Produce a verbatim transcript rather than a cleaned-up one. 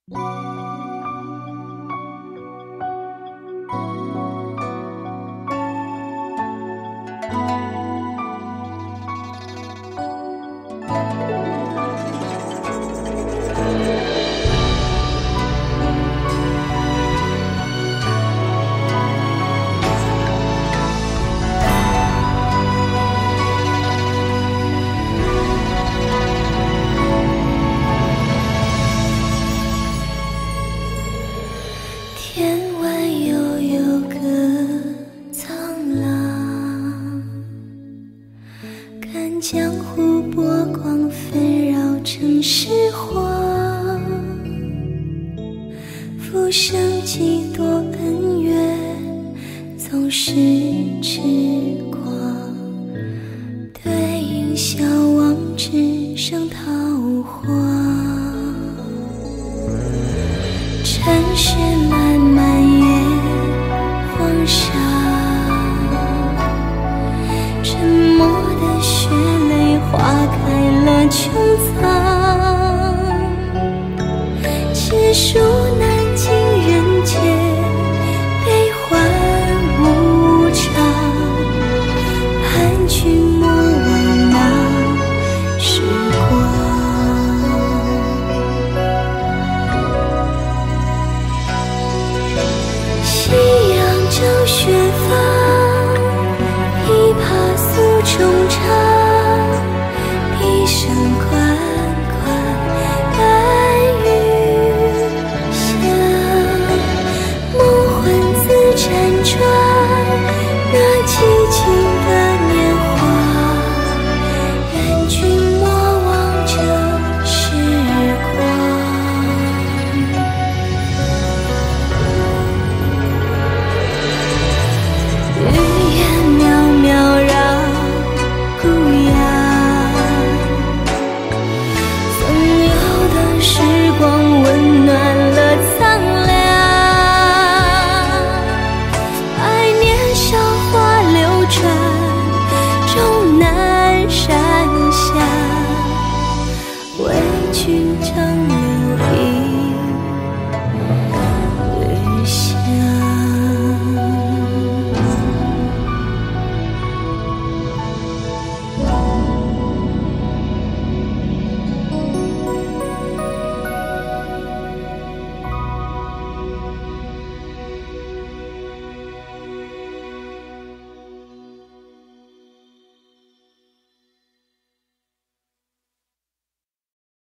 天外悠悠个苍狼，看江湖波光纷扰成诗荒。浮生几多恩怨，总是痴狂。对影消亡，只剩桃花。尘世漫漫夜黄沙，沉默的血泪化开了穹苍。结束难尽人间，悲欢无常。盼君莫忘那时光。夕阳照雪芳，一帕诉衷肠。笛声款款，伴雨香。梦魂自辗转，那寂静的年华。愿君莫忘这时光。语言渺渺绕孤崖，曾有的时光温暖了苍凉。百年韶华流转，终南山下，为君长